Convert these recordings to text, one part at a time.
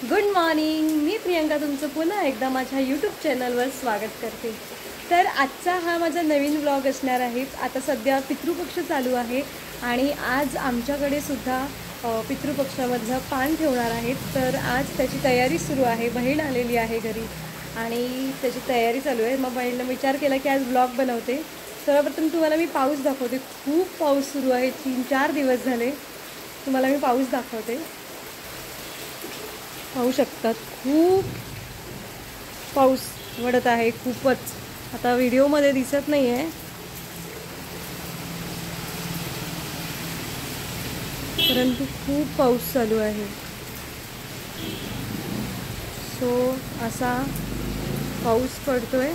Good morning. मी प्रियंका तुमचं पुन्हा एकदा माझ्या यूट्यूब चॅनलवर स्वागत करते। तर आजचा हा माझा नवीन व्लॉग असणार आहे। आता सध्या पितृपक्ष चालू आहे आणि आज आमच्याकडे सुद्धा पितृपक्षामधलं पान ठेवणार आहेत। तर आज त्याची तयारी सुरू आहे। बहीण आलेली आहे घरी आणि त्याची तयारी चालू आहे। मग बहिणीने विचार केला की आज व्लॉग बनवते। सर्वप्रथम तुम्हाला मी पाऊस दाखवते। खूप पाऊस सुरू आहे, 3-4 दिवस झाले। तुम्हाला मी पाऊस दाखवते। पाहू शकतात खूप पाऊस पडत आहे, खूपच। आता व्हिडिओमध्ये दिसत नाही आहे, परंतु खूप पाऊस चालू आहे। सो असा पाऊस पडतोय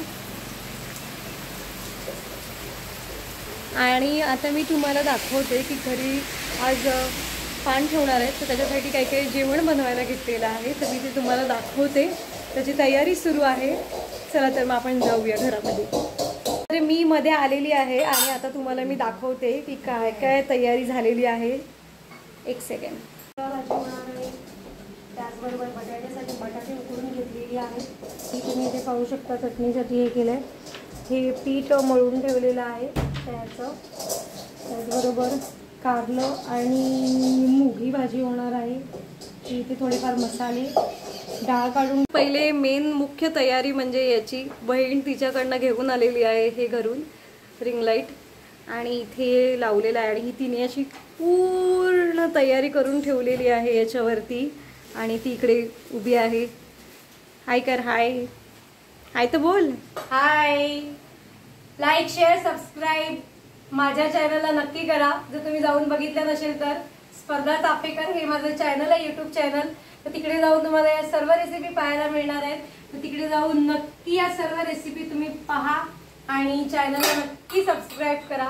आणि आता मी तुम्हाला दाखवते की घरी आज पान ठेवणार आहे। तर त्याच्यासाठी काही काही जेवण बनवायला घेतलेलं आहे, तर मी ते तुम्हाला दाखवते। त्याची तयारी सुरू आहे। चला तर मग आपण जाऊया घरामध्ये। तर मी मध्ये आलेली आहे आणि आता तुम्हाला मी दाखवते की काय काय तयारी झालेली आहे। एक सेकंड। भाजी होणार आहे, त्याचबरोबर बटाट्यासाठी बटाटे उकडून घेतलेली आहे। ही तुम्ही इथे पाहू शकता। चटणीसाठी हे केलं आहे, हे पीठ मळून ठेवलेलं आहे त्याचं। त्याचबरोबर कारलं आणि मुगी भाजी होणार आहे। इथे थोडेफार मसाले, डाळ काढून पहिले मेन मुख्य तयारी म्हणजे याची बहीण तिच्याकडनं घेऊन आलेली आहे हे घरून रिंग लाईट, आणि इथे लावलेला आहे। आणि ही तिने अशी पूर्ण तयारी करून ठेवलेली आहे याच्यावरती, आणि ती इकडे उभी आहे। हाय कर, हाय हाय तर बोल। हाय, लाईक शेअर सबस्क्राईब माझ्या चॅनलला नक्की करा। जर तुम्ही जाऊन बघितलं नसेल तर स्पर्धा चाफेकर हे माझं चॅनल आहे, यूट्यूब चॅनल। तर तिकडे जाऊन तुम्हाला या सर्व रेसिपी पाहायला मिळणार आहेत। तर तिकडे जाऊन नक्की या सर्व रेसिपी तुम्ही पहा आणि चॅनलला नक्की सबस्क्राईब करा।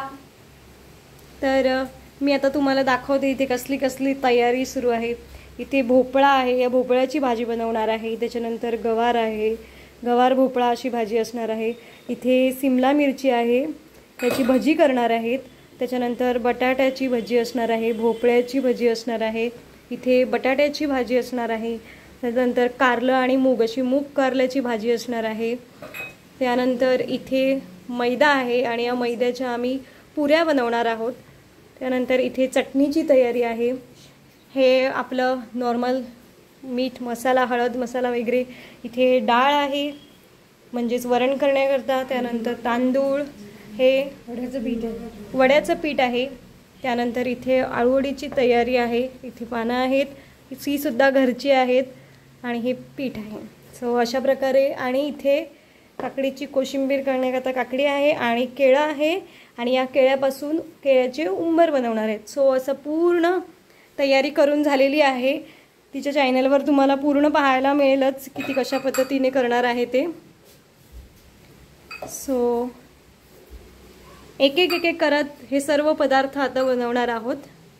तर मी आता तुम्हाला दाखवते इथे कसली कसली तयारी सुरू आहे। इथे भोपळा आहे, या भोपळ्याची भाजी बनवणार आहे। त्याच्यानंतर गवार आहे, गवार भोपळा अशी भाजी असणार आहे। इथे सिमला मिरची आहे, त्याची भजी करणार आहेत। त्याच्यानंतर बटाट्याची भजी असणार आहे, भोपळ्याची भजी असणार आहे, इथे बटाट्याची भाजी असणार आहे। त्यानंतर कारलं आणि मूग अशी मूग कारल्याची भाजी असणार आहे। त्यानंतर इथे मैदा आहे आणि या मैद्याच्या आम्ही पुऱ्या बनवणार आहोत। त्यानंतर इथे चटणीची तयारी आहे। हे आपलं नॉर्मल मीठ मसाला, हळद मसाला वगैरे। इथे डाळ आहे म्हणजेच वरण करण्याकरता। त्यानंतर तांदूळ, हे वड्याचं पीठ आहे। त्यानंतर इथे आळूवडीची तयारी आहे। इथे पानं आहेत, ही सुद्धा घरची आहेत, आणि हे पीठ आहे। सो अशा प्रकारे। आणि इथे काकडीची कोशिंबीर करण्याकरता काकडी आहे आणि केळं आहे, आणि या केळ्यापासून केळ्याचे उंबर बनवणार आहेत। सो असं पूर्ण तयारी करून झालेली आहे। तिच्या चॅनलवर तुम्हाला पूर्ण पाहायला मिळेलच की ती कशा पद्धतीने करणार आहे ते। सो एक एक करत हे सर्व पदार्थ आता बनवणार आहोत।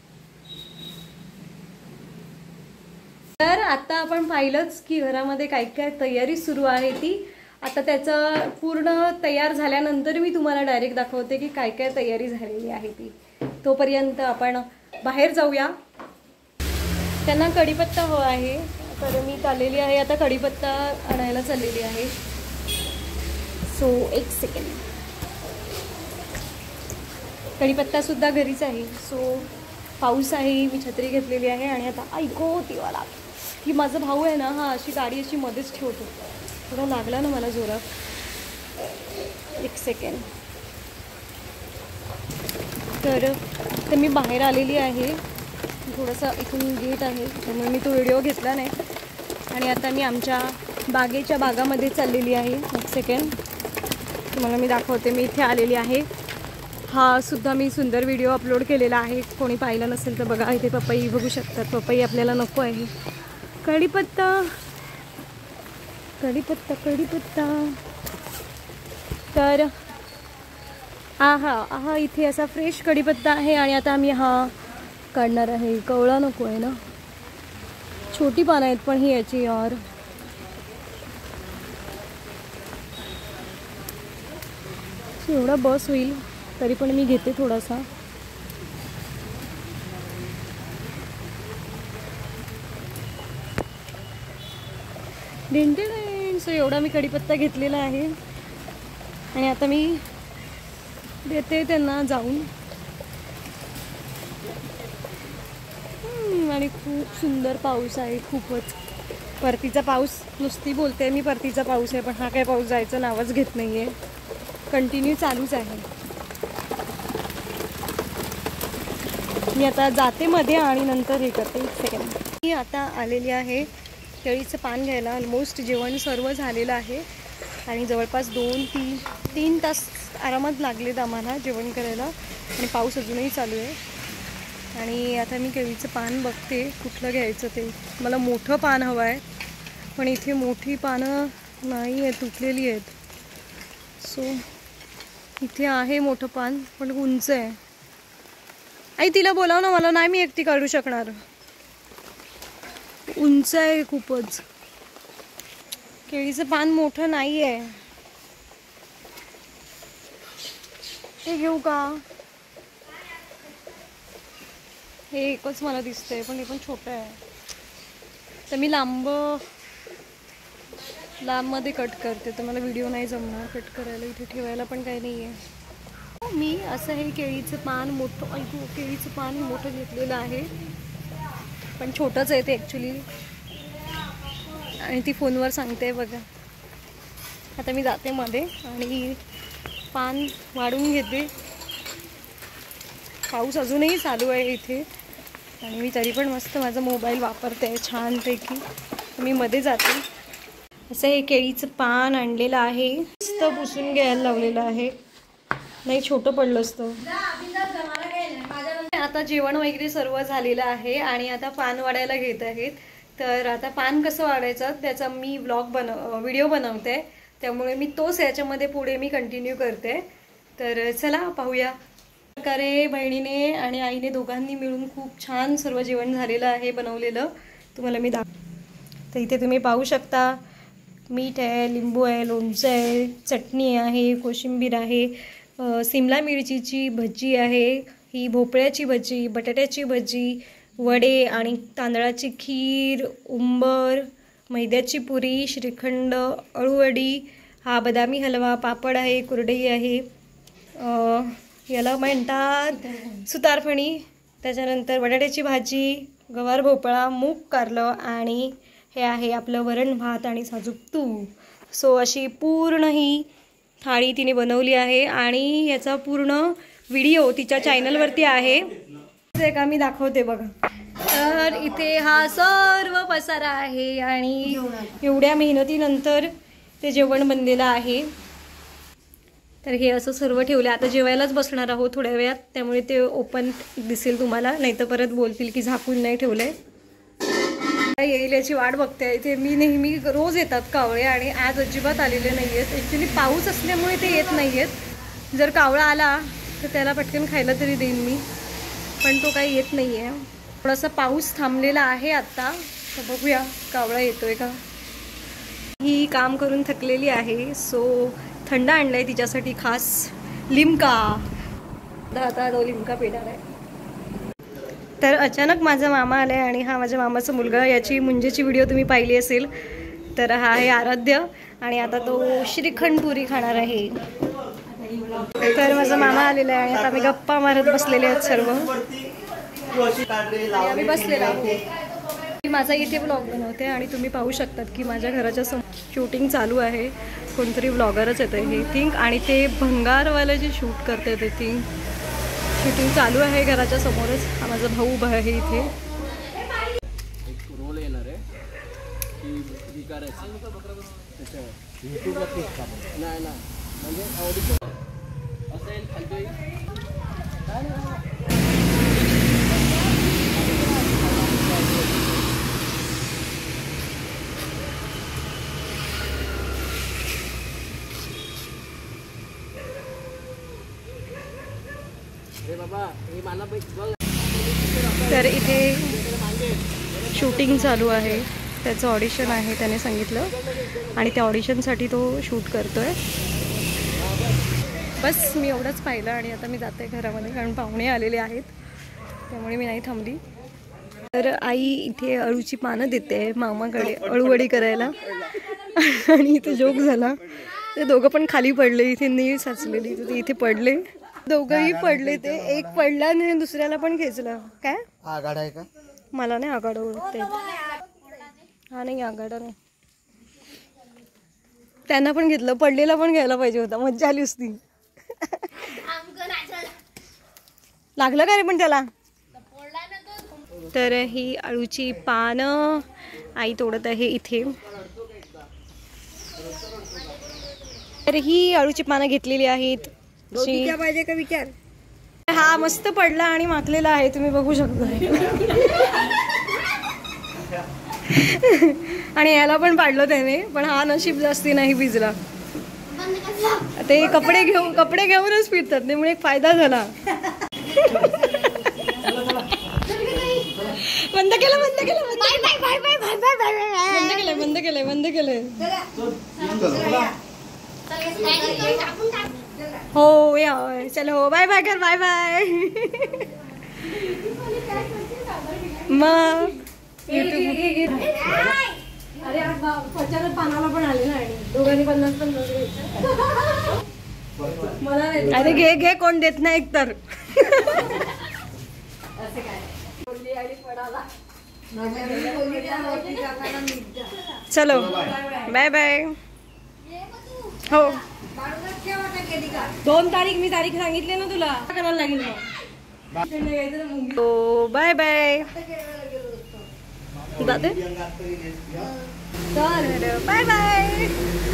तर आता आपण पाहिलंच की घरामध्ये काय काय तयारी सुरू आहे ती। आता त्याचं पूर्ण तयार झाल्यानंतर मी तुम्हाला डायरेक्ट दाखवते की काय काय तयारी झालेली आहे ती। तोपर्यंत आपण बाहेर जाऊया। त्यांना कढीपत्ता हवा आहे, तर मी चाललेली आहे आता कढीपत्ता आणायला चाललेली आहे। सो एक सेकंड। कढीपत्ता सुद्धा घरीच आहे। सो पाऊस आहे, मी छत्री घेतलेली आहे, आणि आता ऐको तिवाला की माझा भाऊ आहे ना, हा अशी गाडी अशी मध्येच ठेवतो। थोडा लागला ना मला जोरात। एक सेकंड। तर मी बाहेर आलेली आहे, थोडासा इथून गेट आहे त्यामुळे मी तो व्हिडिओ घेतला नाही। आणि आता मी आमच्या बागामध्ये चाललेली आहे। एक सेकंड तुम्हाला मी दाखवते। मी इथे आलेली आहे। हा सुद्धा मी सुंदर व्हिडिओ अपलोड केलेला आहे, कोणी पाहिला नसेल तर बघा। इथे पपई बघू शकतात, पपई आपल्याला नको आहे। कढीपत्ता कढीपत्ता कढीपत्ता। तर हा इथे असा फ्रेश कढीपत्ता आहे, आणि आता आम्ही हा काढणार आहे। कवळा नको आहे ना, छोटी पानं आहेत पण ही याची यार। एवढा बस होईल तरी पण मी घेते थोडासा। डेंटेन. सो एवढा मी कढीपत्ता घेतलेला आहे आणि आता मी देते त्यांना जाऊन. आणि खूप सुंदर पाऊस आहे, खूपच परतीचा पाऊस. नुसती बोलते मी परतीचा पाऊस आहे, पण हा काय पाऊस जायचं नावच घेत नाही आहे, कंटिन्यू चालूच आहे. मी आता जाते मध्ये आणि नंतर हे करते. एक सेकंड. मी आता आलेली आहे केळीचं पान घ्यायला. ऑलमोस्ट जेवण सर्व झालेलं आहे आणि जवळपास 2-3 तास आरामात लागलेत आम्हाला जेवण करायला आणि पाऊस अजूनही चालू आहे. आणि आता मी केळीचं पान बघते कुठलं घ्यायचं ते. मला मोठं पान हवं आहे, पण इथे मोठी पानं नाही आहेत, तुटलेली आहेत. सो इथे आहे मोठं पान, पण उंच आहे. आई तिला बोलाव ना, मला नाही, मी एकटी काढू शकणार, उंच आहे खूपच. केळीचं पान मोठं नाही आहे. हे घेऊ का? हे एकच मला दिसतंय, पण हे पण छोटं आहे. तर मी लांबमध्ये कट करते, तर मला व्हिडिओ नाही जमणार कट करायला. इथे ठेवायला पण काही नाही आहे. मी असं हे केळीचं पान मोठं, केळीचं पान मोठं घेतलेलं आहे, पण छोटंच आहे ते ॲक्च्युली. आणि ती फोनवर सांगते बघा. आता मी जाते मध्ये आणि पान वाढून घेते. पाऊस अजूनही चालू आहे इथे आणि मी तरी पण मस्त माझा मोबाईल वापरते छानपैकी. मी मध्ये जाते. असं हे केळीचं पान आणलेलं आहे, मस्त पुसून घ्यायला लावलेलं आहे, नाही छोटं पडलं असतं. आता जेवण वगैरे सर्व झालेलं आहे आणि आता पान वाढायला घेत आहेत. तर आता पान कसं वाढायचं त्याचा मी व्हिडिओ बनवते, त्यामुळे मी तोच याच्यामध्ये पुढे मी कंटिन्यू करते. तर चला पाहूया. प्रकारे बहिणीने आणि आईने दोघांनी मिळून खूप छान सर्व जेवण झालेलं आहे बनवलेलं. तुम्हाला मी तर इथे तुम्ही पाहू शकता. मीठ आहे, लिंबू आहे, लोणचं आहे, चटणी आहे, कोशिंबीर आहे, सिमला मिरचीची भजी आहे, ही भोपळ्याची भजी, बटाट्याची भजी, वडे आणि तांदळाची खीर, उंबर, मैद्याची पुरी, श्रीखंड, अळूवडी, हा बदामी हलवा, पापड आहे, कुरडई आहे, याला म्हणतात सुतारफणी, त्याच्यानंतर बटाट्याची भाजी, गवार भोपळा, मूग कारलं आणि हे आहे आपलं वरण भात आणि साजूक तूप. सो अशी पूर्ण ही थाळी तिने बनवली आहे आणि याचा पूर्ण व्हिडिओ तिच्या चॅनलवरती आहे. ते का मी दाखवते बघा. तर इथे हा सर्व पसारा आहे आणि एवढ्या मेहनतीनंतर ते जेवण बनलेलं आहे. तर हे असं सर्व ठेवलं. आता जेवायलाच बसणार आहोत थोड्या वेळात, त्यामुळे ते ओपन दिसेल तुम्हाला, नाही तर परत बोलतील की झाकून नाही ठेवलंय. येईल याची वाट बघते. इथे मी नेहमी रोज येतात कावळे आणि आज अजिबात आलेले नाही आहेत. ॲक्च्युली पाऊस असल्यामुळे ते येत नाही आहेत. जर कावळा आला तर त्याला पटकन खायला तरी देईन मी, पण तो काही येत नाही आहे. थोडासा पाऊस थांबलेला आहे आत्ता, तर बघूया कावळा येतोय का. ही काम करून थकलेली आहे, सो थंड आणलं आहे तिच्यासाठी खास लिमका. आता तो लिमका पिणार आहे. तर अचानक माझा मामा आला आहे आणि हा माझ्या मामाचा मुलगा. याची मुंजेची व्हिडिओ तुम्ही पाहिली असेल. तर हा आहे आराध्य आणि आता तो श्रीखंड पुरी खाणार आहे. तर माझा मामा आलेला आहे आणि आता आम्ही गप्पा मारत बसलेले आहेत सर्व. आम्ही बसलेलो आहोत. माझा इथे व्लॉग बनवते आणि तुम्ही पाहू शकतात की माझ्या घराच्या समोर शूटिंग चालू आहे. कोणतरी व्लॉगरच येतं हे थिंक, आणि ते भंगारवालं जे शूट करते ते थिंक शूटिंग चालू आहे घराच्या समोरच. हा माझा भाऊ उभा आहे इथे. एक रोल येणार आहे की करायचं नाही ना, म्हणजे ऑडिशन असेल खाली. तर इथे शूटिंग चालू आहे, त्याचं ऑडिशन आहे त्याने सांगितलं आणि त्या ऑडिशनसाठी तो शूट करतोय. बस मी एवढंच पाहिलं आणि आता मी जाते घरामध्ये, कारण पाहुणे आलेले आहेत त्यामुळे मी नाही थांबली. तर आई इथे अळूची पानं देते मामाकडे अळूवडी करायला आणि इथे जोक झाला. ते दोघं पण खाली पडले, इथे नीळ साचलेली तर ते इथे पडले, दोघंही पडले. ते एक पडला आणि दुसऱ्याला पण खेचलं. काय आगाड आहे का? मला नाही आगाड ओळखते. हा नाही आगाडा नाही. त्यांना पण घेतलं, पडलेला पण घ्यायला पाहिजे होता, मज्जा आली असती. लागलं का रे पण त्याला. तर ही अळूची पानं आई तोडत आहे इथे. तर ही अळूची पानं घेतलेली आहेत. पाहिजे का विचार. हा मस्त पडला आणि माखलेला आहे, तुम्ही बघू शकता. आणि याला पण पाडलं त्याने, पण हा नशीब जास्ती नाही भिजला. ते कपडे घेऊनच फिरतात, त्यामुळे एक फायदा झाला. बंद केलं. हो या चलो बाय बाय कर. Bye bye. मग अरे पचारच पानाला पण आले ना आणि दोघांनी 50-50 मला नाही. अरे घे कोण देत नाही एकतर. असे काय बोलली आणि पडाला. चलो बाय बाय. हो 2 तारीख मी तारीख सांगितली ना तुला, करायला लागेल मग. हो bye bye. Bye bye.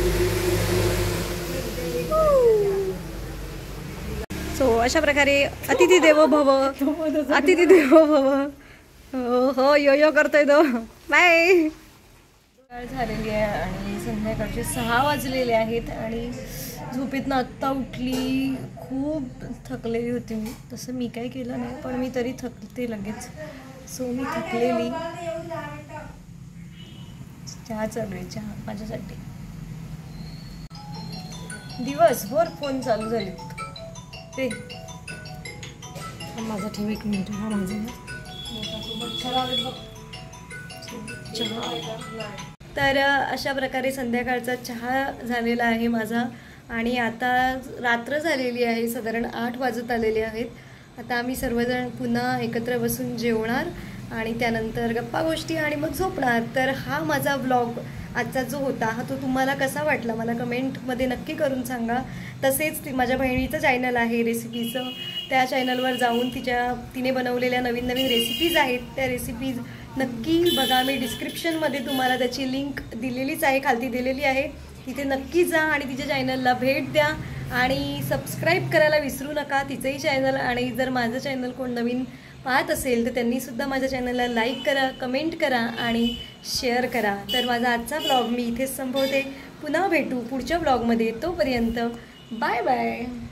So अशा प्रकारे अतिथी देवो भव. हो यो करतोय तो. बाय. झालेली आहे आणि संध्याकाळचे 6 वाजलेले आहेत आणि झोपेतनं आत्ता उठली. खूप थकलेली होती मी. तसं मी काही केलं नाही, पण मी तरी थकते लगेच. सो मी थकलेली. चहा चालू आहे, चहा माझ्यासाठी. दिवसभर फोन चालू झाले ते. माझा ठेव 1 मिनिट. हा माझा तर अशा प्रकारे संध्याकाळचा चहा झालेला आहे माझा. आणि आता रात्र झालेली आहे, साधारण 8 वाजत आलेले आहेत. आता आम्ही सर्वजण पुन्हा एकत्र बसून जेवणार आणि त्यानंतर गप्पा गोष्टी आणि मग झोपणार. तर हा माझा व्लॉग आजचा जो होता हा तो तुम्हाला कसा वाटला मला कमेंटमध्ये नक्की करून सांगा. तसेच माझ्या बहिणीचं चॅनल आहे रेसिपीचं, त्या चॅनलवर जाऊन तिने बनवलेल्या नवीन रेसिपीज आहेत, त्या रेसिपीज नक्की बघा. मी डिस्क्रिप्शनमध्ये तुम्हाला त्याची लिंक दिलेलीच आहे, खालती दिलेली आहे. तिथे नक्की जा आणि तिच्या चॅनलला भेट द्या आणि सबस्क्राईब करायला विसरू नका तिचंही चॅनल. आणि जर माझं चॅनल कोण नवीन पाहत असेल तर त्यांनीसुद्धा माझ्या चॅनलला लाईक करा, कमेंट करा आणि शेअर करा. तर माझा आजचा ब्लॉग मी इथेच संपवते. पुन्हा भेटू पुढच्या ब्लॉगमध्ये. तोपर्यंत बाय बाय.